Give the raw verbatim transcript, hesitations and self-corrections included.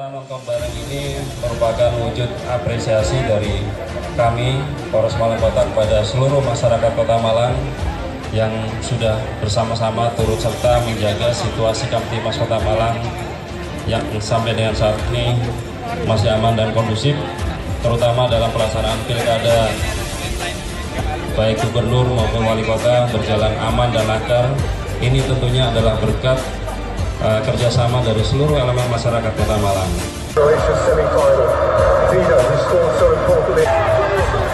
Acara nonton bareng ini merupakan wujud apresiasi dari kami, Polres Malang Kota, kepada seluruh masyarakat Kota Malang yang sudah bersama-sama turut serta menjaga situasi Kamtibmas Kota Malang yang sampai dengan saat ini masih aman dan kondusif, terutama dalam pelaksanaan pilkada baik gubernur maupun wali kota berjalan aman dan lancar. Ini tentunya adalah berkat uh, kerjasama dari seluruh elemen masyarakat Kota Malang.